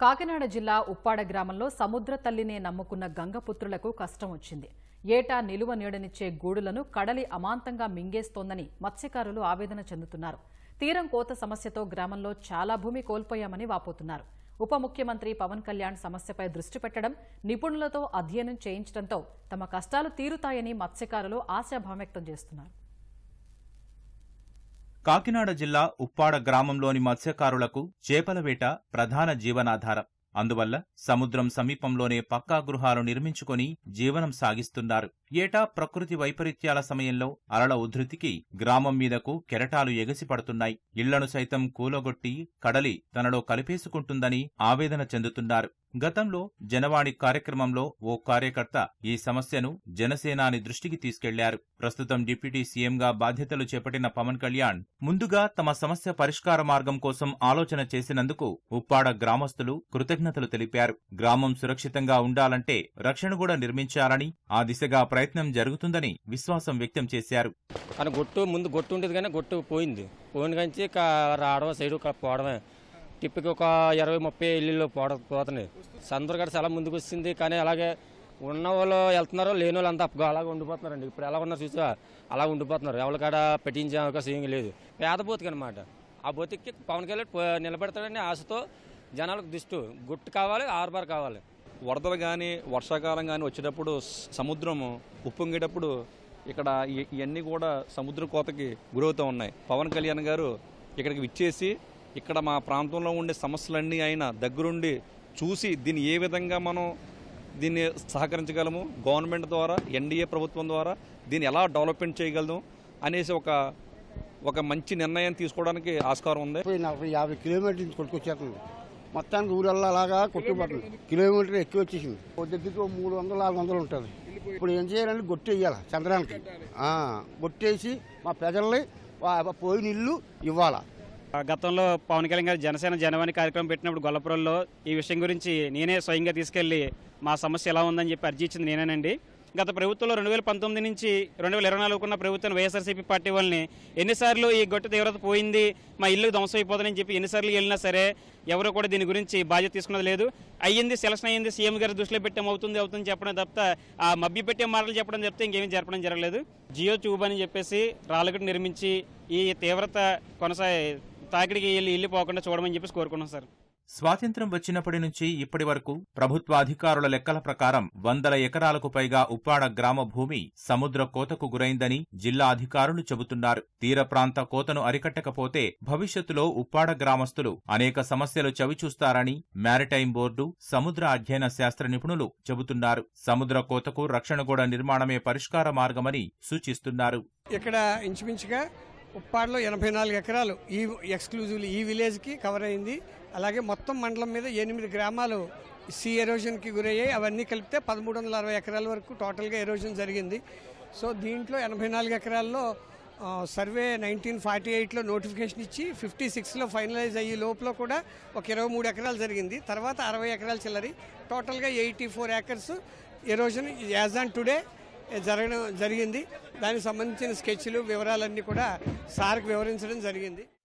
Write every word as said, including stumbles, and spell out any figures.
కాకినాడ జిల్లా ఉప్పాడ గ్రామంలో సముద్ర తల్లినే నమ్ముకున్న గంగపుత్రులకు కష్టం వచ్చింది. ఏటా నిలువ నీడనిచ్చే గూడులను కడలి అమాంతంగా మింగేస్తోందని మత్స్యకారులు ఆవేదన చెందుతున్నారు. తీరం కోత సమస్యతో గ్రామంలో చాలా భూమి కోల్పోయామని వాపోతున్నారు. ఉప ముఖ్యమంత్రి పవన్ కళ్యాణ్ సమస్యపై దృష్టి పెట్టడం, నిపుణులతో అధ్యయనం చేయించడంతో తమ కష్టాలు తీరుతాయని మత్స్యకారులు ఆశాభావం వ్యక్తం చేస్తున్నారు. కాకినాడ జిల్లా ఉప్పాడ గ్రామంలోని మత్స్యకారులకు చేపల వేట ప్రధాన జీవనాధారం. అందువల్ల సముద్రం సమీపంలోనే పక్కా గృహాలు నిర్మించుకుని జీవనం సాగిస్తున్నారు. ఏటా ప్రకృతి వైపరీత్యాల సమయంలో అలల ఉధృతికి గ్రామం మీదకు కెరటాలు ఎగసిపడుతున్నాయి. ఇళ్లను సైతం కూలగొట్టి కడలి తనలో కలిపేసుకుంటుందని ఆవేదన చెందుతున్నారు. గతంలో జనవాణి కార్యక్రమంలో ఓ కార్యకర్త ఈ సమస్యను జనసేనాని దృష్టికి తీసుకెళ్లారు. ప్రస్తుతం డిప్యూటీ సీఎంగా బాధ్యతలు చేపట్టిన పవన్ కళ్యాణ్ ముందుగా తమ సమస్య పరిష్కార మార్గం కోసం ఆలోచన చేసినందుకు ఉప్పాడ గ్రామస్తులు కృతజ్ఞతలు తెలిపారు. గ్రామం సురక్షితంగా ఉండాలంటే రక్షణ కూడా నిర్మించాలని, ఆ దిశగా ప్రయత్నం జరుగుతుందని విశ్వాసం వ్యక్తం చేశారు. కానీ గొట్టు ముందు గొట్టు ఉండేది కానీ గొట్టు పోయింది. పోయిన కంచి రావడం సైడ్ పోవడమే. టిప్పికి ఒక ఇరవై ముప్పై ఇల్లు పోడ పోతున్నాయి. సందర్గడ చాలా ముందుకు వచ్చింది. కానీ అలాగే ఉన్న వాళ్ళు వెళ్తున్నారు, లేని వాళ్ళు అంతా అలాగే ఉండిపోతున్నారండి. ఇప్పుడు ఎలా ఉన్నారు చూసా అలా ఉండిపోతున్నారు. ఎవరికాడ పెట్టించే అవకాశం ఏమీ లేదు. పేద బోతికి అనమాట. ఆ బోతికి పవన్ కళ్యాణ్ నిలబెడతాడని ఆశతో జనాలకు దిష్టు గుట్టు కావాలి, ఆర్బార్ కావాలి. వరదలు కానీ వర్షాకాలం కానీ వచ్చేటప్పుడు సముద్రము ఉప్పొంగేటప్పుడు ఇక్కడ ఇవన్నీ కూడా సముద్ర కోతకి గురవుతూ ఉన్నాయి. పవన్ కళ్యాణ్ గారు ఇక్కడికి విచ్చేసి ఇక్కడ మా ప్రాంతంలో ఉండే సమస్యలన్నీ ఆయన దగ్గరుండి చూసి దీన్ని ఏ విధంగా మనం దీన్ని సహకరించగలము, గవర్నమెంట్ ద్వారా ఎన్డీఏ ప్రభుత్వం ద్వారా దీన్ని ఎలా డెవలప్మెంట్ చేయగలము అనేసి ఒక ఒక మంచి నిర్ణయం తీసుకోవడానికి ఆస్కారం ఉంది. నలభై యాభై కిలోమీటర్ల నుంచి కొట్టుకొచ్చేస్తుంది. మొత్తానికి ఊరల్లో అలాగా కొట్టుకుపోతుంది. కిలోమీటర్ ఎక్కువ వచ్చేసింది. దగ్గరికి మూడు వందలు నాలుగు వందలు ఉంటుంది. ఇప్పుడు ఏం చేయాలంటే గొట్టు వేయాలి. చంద్రానికి గొట్టేసి మా ప్రజల్ని పోయిన ఇల్లు ఇవ్వాలా. గతంలో పవన్ కళ్యాణ్ గారు జనసేన జనవాణి కార్యక్రమం పెట్టినప్పుడు గొల్లపురంలో ఈ విషయం గురించి నేనే స్వయంగా తీసుకెళ్లి మా సమస్య ఎలా ఉందని చెప్పి అర్జీ ఇచ్చింది నేనేనండి. గత ప్రభుత్వంలో రెండు వేల పంతొమ్మిది నుంచి రెండు వేల ఇరవై నాలుగుకున్న ప్రభుత్వం వైఎస్ఆర్సీపీ పార్టీ వాళ్ళని ఎన్నిసార్లు ఈ గొట్టు తీవ్రత పోయింది, మా ఇల్లు ధ్వంసం అయిపోతుందని చెప్పి ఎన్నిసార్లు వెళ్ళినా సరే ఎవరు కూడా దీని గురించి బాధ్యత తీసుకున్నది లేదు. అయ్యింది, సెలక్షన్ అయ్యింది, సీఎం గారి దృష్టిలో పెట్టాం, అవుతుంది అవుతుంది చెప్పడం తప్ప ఆ మభ్య పెట్టే మాటలు చెప్పడం చెప్తే ఇంకేమీ జరపడం జరగలేదు. జియో ట్యూబ్ అని చెప్పేసి రాళ్ళగట్టు నిర్మించి ఈ తీవ్రత కొనసాగి తాకిడికి వెళ్ళి ఇల్లు పోకుండా చూడమని చెప్పేసి కోరుకున్నాం సార్. స్వాతంత్ర్యం వచ్చినప్పటి నుంచి ఇప్పటి వరకు ప్రభుత్వ అధికారుల లెక్కల ప్రకారం వందల ఎకరాలకు పైగా ఉప్పాడ గ్రామ భూమి సముద్ర కోతకు గురైందని జిల్లా అధికారులు చెబుతున్నారు. తీర ప్రాంత కోతను అరికట్టకపోతే భవిష్యత్తులో ఉప్పాడ గ్రామస్తులు అనేక సమస్యలు చవిచూస్తారని మ్యారిటైమ్ బోర్డు, సముద్ర అధ్యయన శాస్త్ర నిపుణులు చెబుతున్నారు. సముద్ర కోతకు రక్షణ గోడ నిర్మాణమే పరిష్కార మార్గమని సూచిస్తున్నారు. ఇక్కడ ఇంచుమించుగా ఉప్పాడలో ఎనభై నాలుగు ఎకరాలు ఈ ఎక్స్క్లూజివ్లీ ఈ విలేజ్కి కవర్ అయింది. అలాగే మొత్తం మండలం మీద ఎనిమిది గ్రామాలు సీ ఎరోజన్కి గురయ్యాయి. అవన్నీ కలిపితే పదమూడు వందల అరవై ఎకరాల వరకు టోటల్గా ఎరోజన్ జరిగింది. సో దీంట్లో ఎనభై నాలుగు ఎకరాల్లో సర్వే నైన్టీన్ ఫార్టీ ఎయిట్లో నోటిఫికేషన్ ఇచ్చి ఫిఫ్టీ సిక్స్లో ఫైనలైజ్ అయ్యే లోపల కూడా ఒక ఇరవై మూడు ఎకరాలు జరిగింది. తర్వాత అరవై ఎకరాలు చిల్లరి టోటల్గా eighty four acres erosion as on today జరగడం జరిగింది. దానికి సంబంధించిన స్కెచ్లు వివరాలన్నీ కూడా సార్కి వివరించడం జరిగింది.